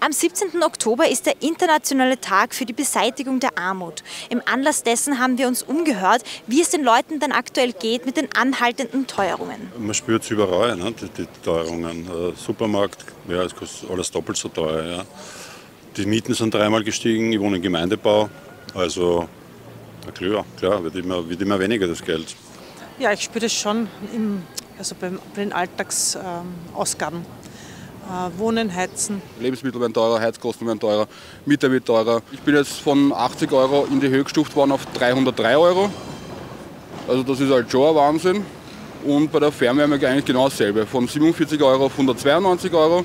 Am 17. Oktober ist der internationale Tag für die Beseitigung der Armut. Im Anlass dessen haben wir uns umgehört, wie es den Leuten dann aktuell geht mit den anhaltenden Teuerungen. Man spürt es überall, ne, die Teuerungen. Supermarkt, ja, es kostet alles doppelt so teuer. Ja. Die Mieten sind dreimal gestiegen, ich wohne im Gemeindebau. Also klar wird immer weniger das Geld. Ja, ich spüre das schon bei den Alltagsausgaben. Wohnen, Heizen. Lebensmittel werden teurer, Heizkosten werden teurer, Miete wird teurer. Ich bin jetzt von 80 € in die Höhe gestuft worden auf 303 €. Also das ist halt schon ein Wahnsinn. Und bei der Fernwärme eigentlich genau dasselbe. Von 47 € auf 192 €.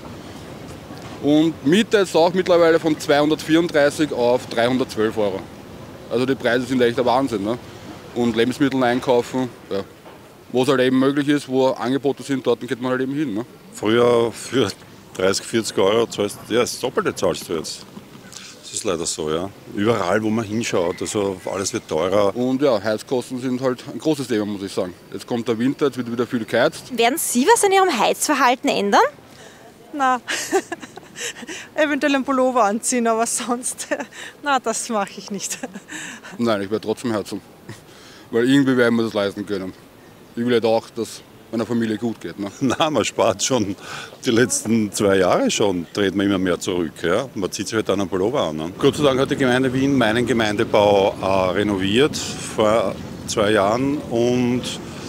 Und Miete jetzt auch mittlerweile von 234 auf 312 €. Also die Preise sind echt der Wahnsinn. Ne? Und Lebensmittel einkaufen, ja. Wo es halt eben möglich ist, wo Angebote sind, dort geht man halt eben hin. Ne? Früher für 30, 40 € zahlst du, ja, das Doppelte zahlst du jetzt. Das ist leider so, ja. Überall, wo man hinschaut, also alles wird teurer. Und ja, Heizkosten sind halt ein großes Thema, muss ich sagen. Jetzt kommt der Winter, jetzt wird wieder viel geheizt. Werden Sie was an Ihrem Heizverhalten ändern? Na, eventuell einen Pullover anziehen, aber sonst, das mache ich nicht. Nein, ich werde trotzdem heizen. Weil irgendwie werden wir das leisten können. Ich will halt auch, dass meiner Familie gut geht. Ne? Nein, man spart schon die letzten 2 Jahre schon, dreht man immer mehr zurück. Ja? Man zieht sich halt dann einen Pullover an. Ne? Gott sei Dank hat die Gemeinde Wien meinen Gemeindebau renoviert vor 2 Jahren und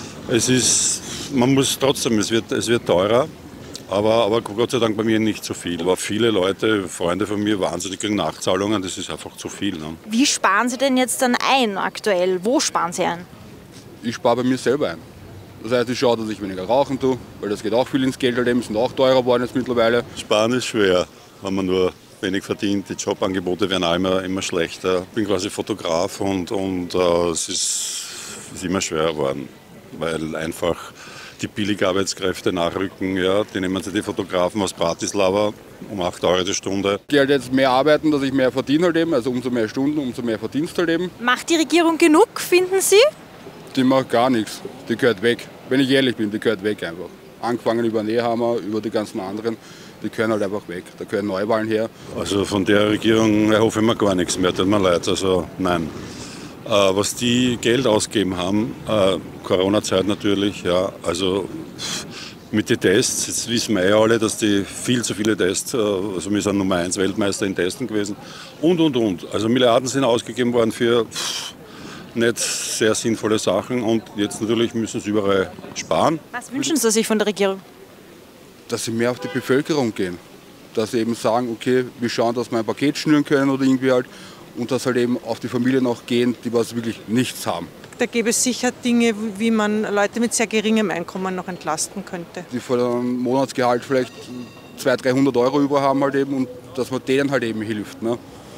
man muss trotzdem, es wird teurer. Aber Gott sei Dank bei mir nicht so viel. Aber viele Leute, Freunde von mir, wahnsinnig kriegen Nachzahlungen, das ist einfach zu viel. Ne? Wie sparen Sie denn jetzt dann ein aktuell? Wo sparen Sie ein? Ich spare bei mir selber ein. Das heißt, ich schaue, dass ich weniger rauchen tue, weil das geht auch viel ins Geld, sind auch teurer geworden jetzt mittlerweile. Sparen ist schwer, wenn man nur wenig verdient. Die Jobangebote werden auch immer schlechter. Ich bin quasi Fotograf und es ist immer schwerer geworden, weil einfach die Billigarbeitskräfte nachrücken, ja, die nehmen sich die Fotografen aus Bratislava um 8 € die Stunde. Ich gehe halt jetzt mehr arbeiten, dass ich mehr verdiene halt eben, also umso mehr Stunden, umso mehr Verdienst halt eben. Macht die Regierung genug, finden Sie? Die macht gar nichts, die gehört weg. Wenn ich ehrlich bin, die gehört weg einfach. Angefangen über Nehammer, über die ganzen anderen, die gehören halt einfach weg. Da gehören Neuwahlen her. Also von der Regierung erhoffe ich mir gar nichts mehr, tut mir leid, also nein. Was die Geld ausgegeben haben, Corona-Zeit natürlich, ja, also mit den Tests, jetzt wissen wir ja alle, dass die viel zu viele Tests, also wir sind Nummer 1 Weltmeister in Testen gewesen und. Also Milliarden sind ausgegeben worden für nicht sehr sinnvolle Sachen und jetzt natürlich müssen sie überall sparen. Was wünschen Sie sich von der Regierung? Dass sie mehr auf die Bevölkerung gehen, dass sie eben sagen, okay, wir schauen, dass wir ein Paket schnüren können oder irgendwie halt. Und dass halt eben auf die Familien auch gehen, die was wirklich nichts haben. Da gäbe es sicher Dinge, wie man Leute mit sehr geringem Einkommen noch entlasten könnte. Die von einem Monatsgehalt vielleicht 200, 300 € über haben halt eben und dass man denen halt eben hilft. Ne?